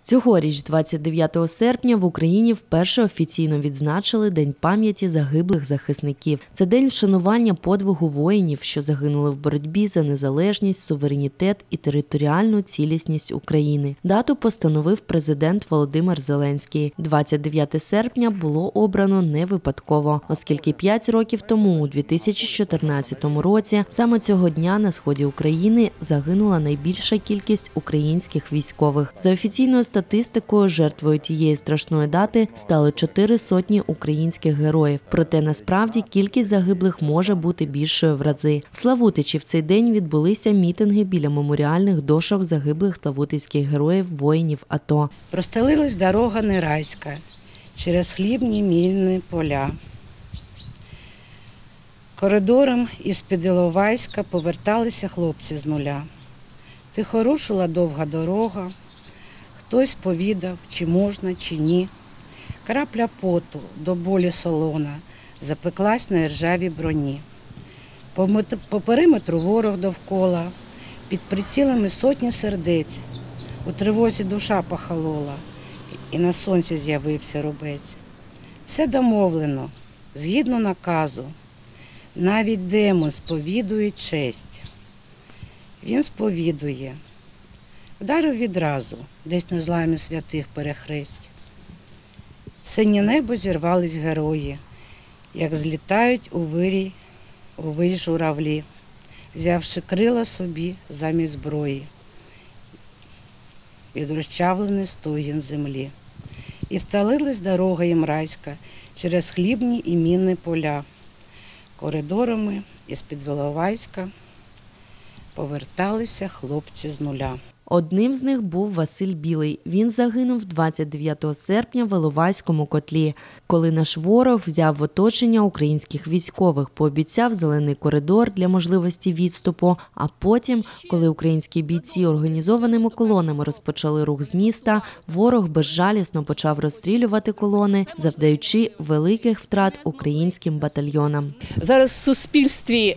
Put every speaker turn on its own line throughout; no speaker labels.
Цьогоріч, 29 серпня, в Україні вперше офіційно відзначили День пам'яті загиблих захисників. Це день вшанування подвигу воїнів, що загинули в боротьбі за незалежність, суверенітет і територіальну цілісність України. Дату постановив президент Володимир Зеленський. 29 серпня було обрано не випадково, оскільки 5 років тому, у 2014 році, саме цього дня на сході України загинула найбільша кількість українських військових. За офіційною статистикою, жертвою тієї страшної дати стали 400 українських героїв. Проте насправді кількість загиблих може бути більшою в рази. В Славутичі в цей день відбулися мітинги біля меморіальних дошок загиблих славутицьких героїв воїнів АТО.
Простелилась дорога нерайська через хлібні мільні поля. Коридором із-під Іловайська поверталися хлопці з нуля. Тихо рушила довга дорога. Хтось повідав, чи можна, чи ні. Крапля поту до болі солона запеклась на іржавій броні. По периметру ворог довкола, під прицілами сотні сердець. У тривозі душа похолола, і на сонці з'явився рубець. Все домовлено, згідно наказу. Навіть демон сповідує честь. Він сповідує. Вдарив відразу, десь на зламі святих перехресть. В синє небо зірвались герої, як злітають у вирій журавлі, взявши крила собі замість зброї, від розчавлений стогін землі. І всталилась дорога їм райська через хлібні і мінні поля. Коридорами із-під Іловайська поверталися хлопці з нуля.
Одним з них був Василь Білий. Він загинув 29 серпня в Іловайському котлі, коли наш ворог взяв в оточення українських військових, пообіцяв зелений коридор для можливості відступу, а потім, коли українські бійці організованими колонами розпочали рух з міста, ворог безжалісно почав розстрілювати колони, завдаючи великих втрат українським батальйонам.
Зараз в суспільстві,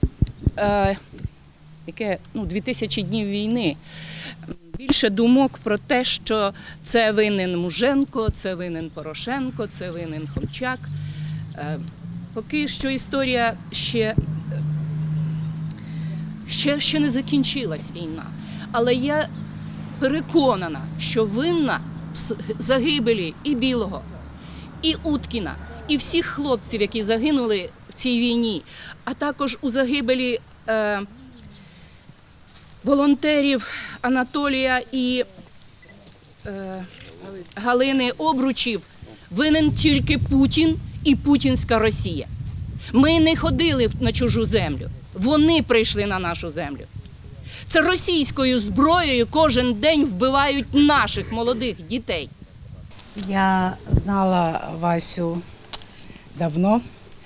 яке 2000 днів війни, більше думок про те, що це винен Муженко, це винен Порошенко, це винен Хомчак. Поки що історія ще не закінчилась війна. Але я переконана, що винна в загибелі і Білого, і Уткіна, і всіх хлопців, які загинули в цій війні, а також у загибелі волонтерів Анатолія і Галини Обручів, винен тільки Путін і путінська Росія. Ми не ходили на чужу землю, вони прийшли на нашу землю. Це російською зброєю кожен день вбивають наших молодих дітей.
Я знала Васю давно,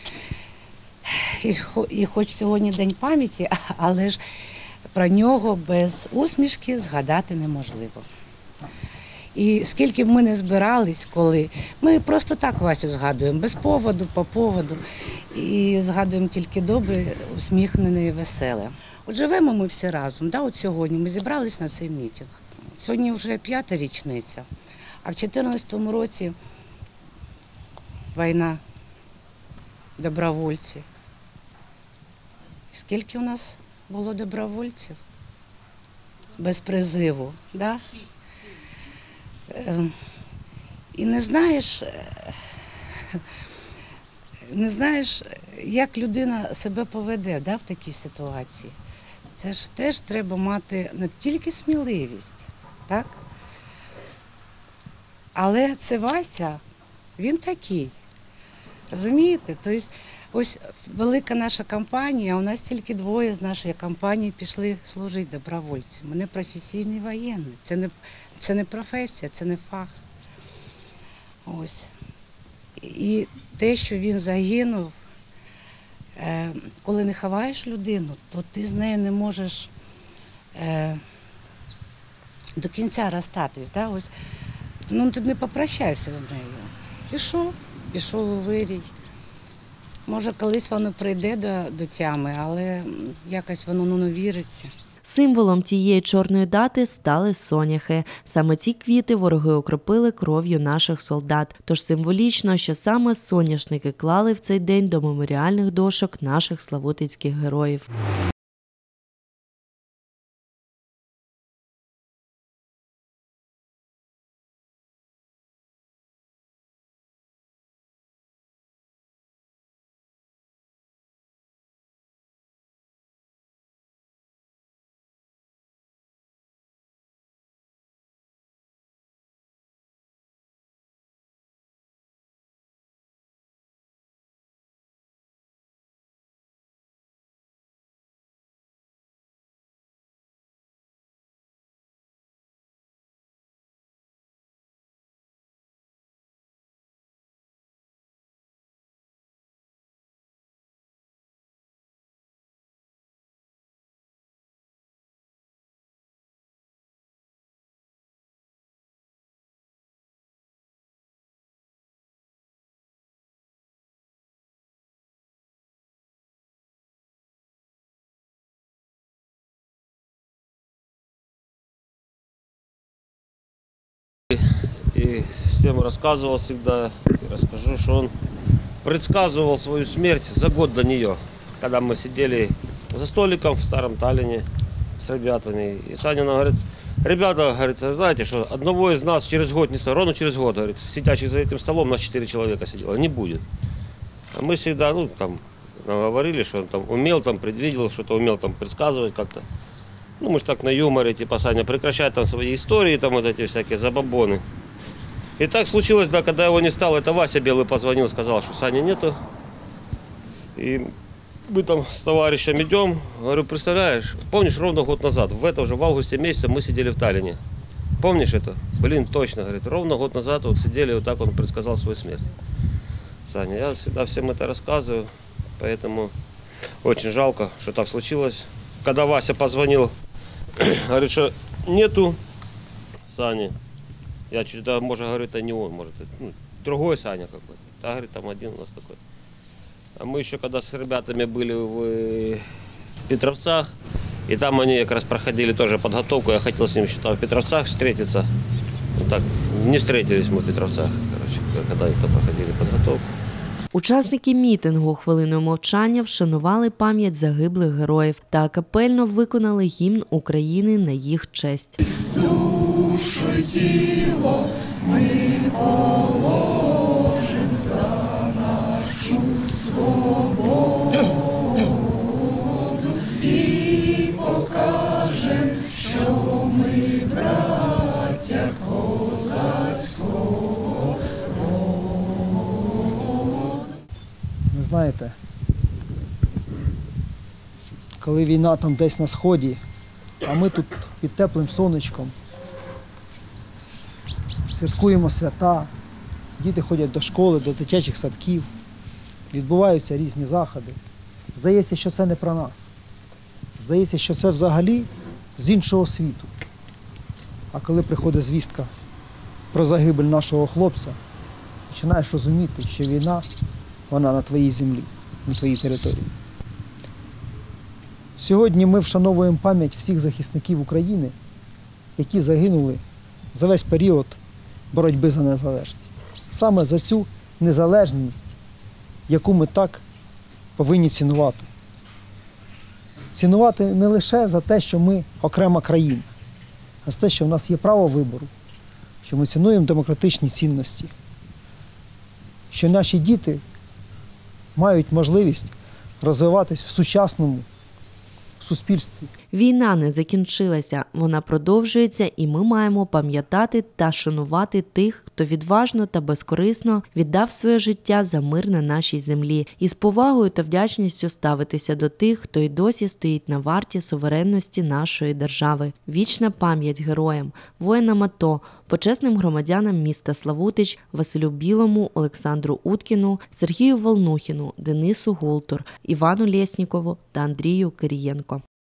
і хоч сьогодні День пам'яті, але ж про нього без усмішки згадати неможливо. І скільки б ми не збирались, коли ми просто так Васю згадуємо, без поводу, по поводу, і згадуємо тільки добре, усміхнене і веселе. От живемо ми всі разом, от сьогодні ми зібрались на цей мітинг. Сьогодні вже 5-та річниця, а в 2014 році війна, добровольці. Скільки у нас було добровольців без призиву, да? І не знаєш, як людина себе поведе, да, в такій ситуації. Це ж теж треба мати не тільки сміливість, так? Але це Вася, він такий, розумієте? Тобто, ось велика наша компанія, у нас тільки двоє з нашої компанії пішли служити добровольцями. Вони професійні воєнні. Це не професія, це не фах. Ось. І те, що він загинув, коли не ховаєш людину, то ти з нею не можеш до кінця розстатись. Да? Ось. Ти не попрощаєшся з нею. Пішов у вирій. Може, колись воно прийде до тями, але якось воно не віриться.
Символом тієї чорної дати стали соняхи. Саме ці квіти вороги окропили кров'ю наших солдат. Тож символічно, що саме соняшники клали в цей день до меморіальних дошок наших славутицьких героїв.
И всем рассказывал всегда, и расскажу, что он предсказывал свою смерть за год до нее, когда мы сидели за столиком в Старом Таллине с ребятами. И Саня нам говорит: ребята, говорит, знаете, что одного из нас через год, не ровно через год, говорит, сидящих за этим столом, у нас 4 человека сидело, не будет. А мы всегда, говорили, что он там умел, предвидел, что-то умел предсказывать как-то. Мы же так на юморе, типа, Саня, прекращай свои истории, вот эти всякие забабоны. И так случилось, да, когда его не стало, это Вася Белый позвонил, сказал, что Сани нету. И мы с товарищем идем, говорю, представляешь, помнишь, ровно год назад, в августе месяце мы сидели в Таллине. Помнишь это? Блин, точно, говорит, ровно год назад сидели, вот так он предсказал свою смерть. Саня, я всегда всем это рассказываю, поэтому очень жалко, что так случилось. Когда Вася позвонил, говорит, что нету Сани. Я чуть-чуть, может, говорю, это не он, может, другой Саня какой-то. Да, говорит, там один у нас такой. А мы еще когда с ребятами были в Петровцах, и там они как раз проходили тоже подготовку, я хотел с ними еще там в Петровцах встретиться. Вот так, не встретились мы в Петровцах, когда они там проходили подготовку.
Учасники мітингу хвилиною мовчання вшанували пам'ять загиблих героїв та капельно виконали гімн України на їх честь.
Душу й тіло ми положим за нашу свободу і покажем, що ми браття козацького роду.
Ви знаєте, коли війна там десь на сході, а ми тут під теплим сонечком святкуємо свята, діти ходять до школи, до дитячих садків, відбуваються різні заходи. Здається, що це не про нас. Здається, що це взагалі з іншого світу. А коли приходить звістка про загибель нашого хлопця, починаєш розуміти, що війна, вона на твоїй землі, на твоїй території. Сьогодні ми вшановуємо пам'ять всіх захисників України, які загинули за весь період боротьби за незалежність. Саме за цю незалежність, яку ми так повинні цінувати. Цінувати не лише за те, що ми окрема країна, а за те, що в нас є право вибору, що ми цінуємо демократичні цінності, що наші діти мають можливість розвиватись в сучасному суспільстві.
Війна не закінчилася, вона продовжується, і ми маємо пам'ятати та шанувати тих, хто відважно та безкорисно віддав своє життя за мир на нашій землі, і з повагою та вдячністю ставитися до тих, хто й досі стоїть на варті суверенності нашої держави. Вічна пам'ять героям, воїнам АТО, почесним громадянам міста Славутич, Василю Білому, Олександру Уткіну, Сергію Волнухіну, Денису Гултур, Івану Лєснікову та Андрію Кирієнко.